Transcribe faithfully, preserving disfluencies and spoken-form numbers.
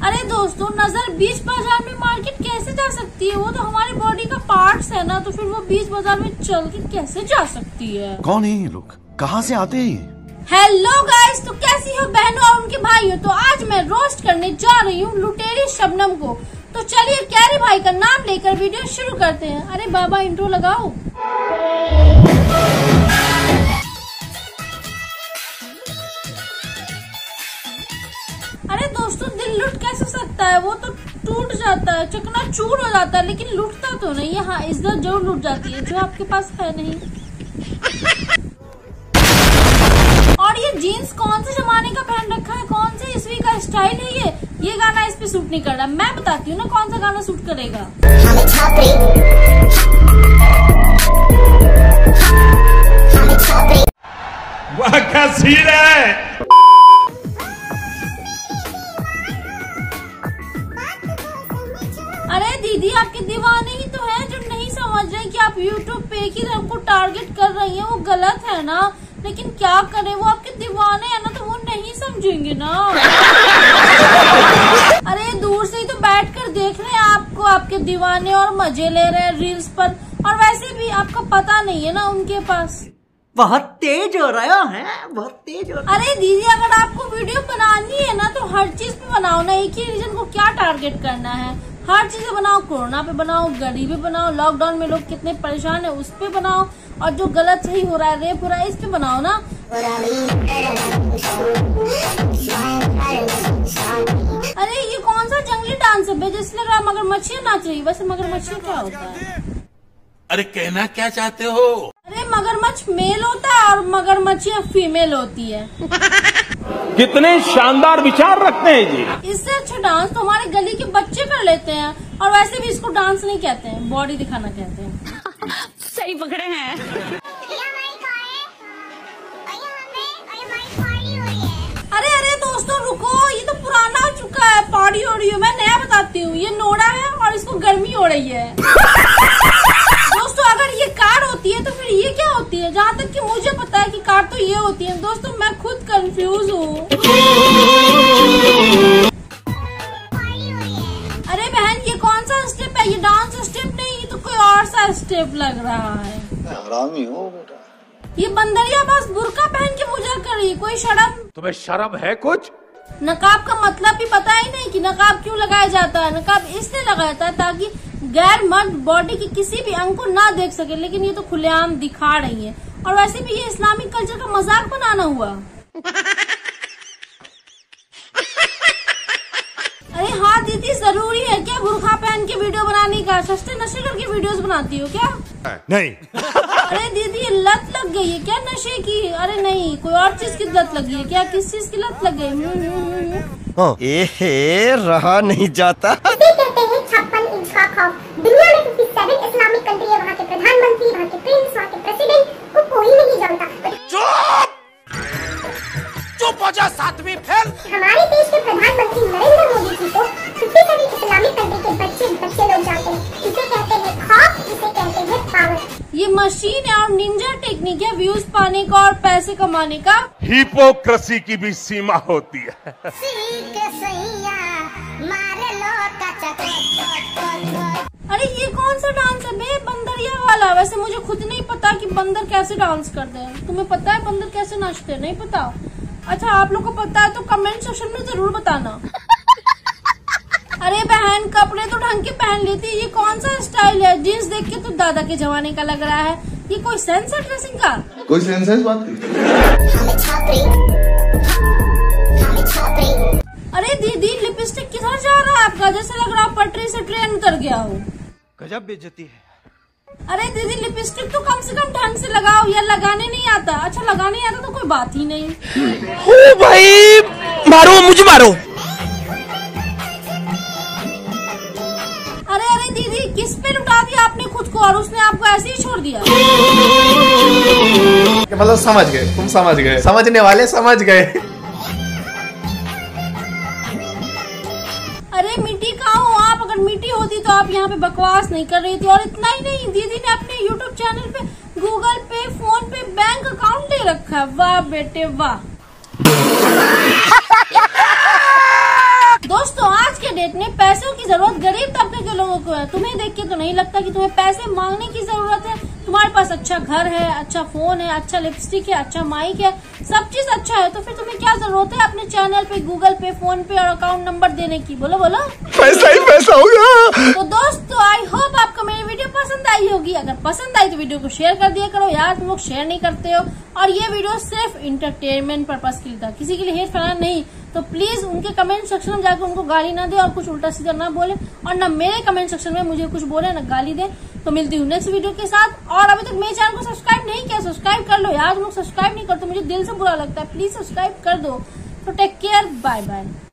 अरे दोस्तों, नजर बीच बाजार में मार्केट कैसे जा सकती है? वो तो हमारी बॉडी का पार्ट्स है ना, तो फिर वो बीच बाजार में चल के कैसे जा सकती है? कौन है ये लोग, कहाँ से आते हैं? हेलो गाइस, तो कैसी हो बहनों और उनके भाइयों? तो आज मैं रोस्ट करने जा रही हूँ लुटेरी शबनम को। तो चलिए कैरी भाई का नाम लेकर वीडियो शुरू करते हैं। अरे बाबा इंट्रो लगाओ। अरे दोस्तों, दिल लुट कैसे सकता है? वो तो टूट जाता है, चकनाचूर हो जाता है, लेकिन लुटता तो नहीं है। हाँ, इज्जत जरूर लुट जाती है जो आपके पास है नहीं। और ये जीन्स कौन से जमाने का पहन रखा है? कौन से ईस्वी का स्टाइल है ये? ये गाना इस पे सूट नहीं कर रहा। मैं बताती हूँ ना कौन सा गाना सूट करेगा। वाह क्या सीन है। अरे दीदी, आपके दीवाने ही तो हैं जो नहीं समझ रहे कि आप यूट्यूब पे एक ही रंग को टारगेट कर रही हैं। वो गलत है ना, लेकिन क्या करें, वो आपके दीवाने हैं ना, तो वो नहीं समझेंगे ना। अरे दूर से ही तो बैठकर देख रहे हैं आपको आपके दीवाने और मजे ले रहे हैं रील्स पर। और वैसे भी आपका पता नहीं है ना उनके पास। बहुत तेज हो रहा है, बहुत तेज हो रहा है। अरे दीदी, अगर आपको वीडियो बनानी है ना तो हर चीज पे बनाओ ना। एक ही रीजन को क्या टारगेट करना है? हर चीजें बनाओ। कोरोना पे बनाओ, गरीबी बनाओ, लॉकडाउन में लोग कितने परेशान है उस पे बनाओ, और जो गलत सही हो रहा है, रेप हो रहा है, इस पे बनाओ ना। अरे ये कौन सा जंगली डांस है? जैसे लग रहा है मगरमच्छियाँ नाच रही। वैसे मगरमच्छियाँ क्या होता है? अरे कहना क्या चाहते हो? अरे मगरमच्छ मेल होता है और मगरमच्छियाँ फीमेल होती है। कितने शानदार विचार रखते हैं जी। इससे अच्छा डांस तो हमारे गली के बच्चे कर लेते हैं। और वैसे भी इसको डांस नहीं कहते हैं, बॉडी दिखाना कहते हैं। सही पकड़े हैं। अरे अरे दोस्तों रुको, ये तो पुराना हो चुका है। पार्टी हो रही है, मैं नया बताती हूँ। ये नोड़ा है और इसको गर्मी हो रही है। दोस्तों, अगर ये कार होती है तो फिर ये क्या होती है? जहाँ तक कि मुझे पता है कि कार तो ये होती है। दोस्तों, मैं खुद कंफ्यूज हूँ। अरे बहन, ये कौन सा स्टेप है? ये डांस स्टेप नहीं, ये तो कोई और सा स्टेप लग रहा है। हरामी हो बेटा। ये बंदरिया बस बुर्का पहन के पूजा कर रही है। कोई शर्म? तुम्हें शर्म है कुछ? नकाब का मतलब भी पता ही नहीं कि नकाब क्यों लगाया जाता है। नकाब इसलिए लगाया जाता है ताकि गैर मर्द बॉडी के किसी भी अंग को ना देख सके, लेकिन ये तो खुलेआम दिखा रही है। और वैसे भी ये इस्लामिक कल्चर का मजाक बनाना हुआ। अरे हाँ दीदी, जरूरी है क्या बुर्का पहन के वीडियो बनाने का? सस्ते नशे करके वीडियोस बनाती हो क्या? नहीं। अरे दीदी, लत लग गई है क्या नशे की? अरे नहीं, कोई और चीज की लत लगी है क्या? किस चीज की लत लग गई? एहे, रहा नहीं जाता। छप्पन इंच का खौफ। दुनिया में सत्तावन इस्लामिक कंट्री है, वहाँ के प्रधानमंत्री, वहाँ के प्रिंस, वहाँ के प्रेसिडेंट को कोई नहीं जानता। चुप चुप हो जा, सातवीं फेल। हमारे देश के प्रधानमंत्री नरेंद्र मोदी जी को सत्तावन इस्लामिक कंट्री के बच्चे बच्चे लोग जानते हैं। इसे कहते हैं खौफ, इसे कहते हैं पावर। ये मशीन है और निंजा टेक्निक है व्यूज पाने का और पैसे कमाने का। हिपोक्रेसी की भी सीमा होती है। अरे ये कौन सा डांस है बे? बंदरिया वाला। वैसे मुझे खुद नहीं पता कि बंदर कैसे डांस करते हैं। तुम्हें पता है बंदर कैसे नाचते हैं? नहीं पता? अच्छा, आप लोग को पता है तो कमेंट सेक्शन में जरूर बताना। अरे बहन, कपड़े तो ढंग के पहन लेती है। ये कौन सा स्टाइल है? जीन्स देख के तो दादा के जमाने का लग रहा है। ये कोई सेंस है ड्रेसिंग का? कोई सेंस है इस बात की? अरे दीदी, लिपस्टिक किधर जा रहा है आपका? जैसे लग रहा है पटरी से ट्रेन उतर गया हो। गजब बेइज्जती है। अरे दीदी, लिपस्टिक तो कम से कम ढंग से लगाओ। या लगाने नहीं आता? अच्छा, लगाने नहीं आता तो कोई बात ही नहीं। ओ भाई, मारो मुझे, मारो। अरे अरे दीदी, किस पे लुटा दिया आपने खुद को और उसने आपको ऐसे ही छोड़ दिया? मतलब समझ गए, तुम समझ गए, समझने वाले समझ गए। अरे मिट्टी कहाँ हो आप? अगर मिट्टी होती तो आप यहाँ पे बकवास नहीं कर रही थी। और इतना ही नहीं, दीदी ने अपने यूट्यूब चैनल पे गूगल पे, फोन पे बैंक अकाउंट दे रखा है। वाह बेटे वाह। दोस्तों, आज फोटो है, तुम्हें देख के तो नहीं लगता कि तुम्हें पैसे मांगने की जरूरत है। तुम्हारे पास अच्छा घर है, अच्छा फोन है, अच्छा लिपस्टिक है, अच्छा माइक है, सब चीज अच्छा है, तो फिर तुम्हें क्या जरूरत है अपने चैनल पे, गूगल पे, फोन पे और अकाउंट नंबर देने की? बोलो बोलो, पैसा ही पैसा होगा। तो दोस्तों आई होप आपको मेरी वीडियो पसंद आई होगी। अगर पसंद आई तो वीडियो को शेयर कर दिया करो यार, तुम लोग शेयर नहीं करते हो। और ये वीडियो सिर्फ इंटरटेनमेंट पर्पज के लिए था, किसी के लिए हेट फैलाना नहीं। तो प्लीज उनके कमेंट सेक्शन में जाकर उनको गाली ना दे और कुछ उल्टा सीधा ना बोले, और ना मेरे कमेंट सेक्शन में मुझे कुछ बोले ना गाली दे। तो मिलती हूँ नेक्स्ट वीडियो के साथ। और अभी तक मेरे चैनल को सब्सक्राइब नहीं किया, सब्सक्राइब कर लो यार, तुम लोग सब्सक्राइब नहीं करते, मुझे दिल से बुरा लगता है, प्लीज सब्सक्राइब कर दो। तो टेक केयर, बाय बाय।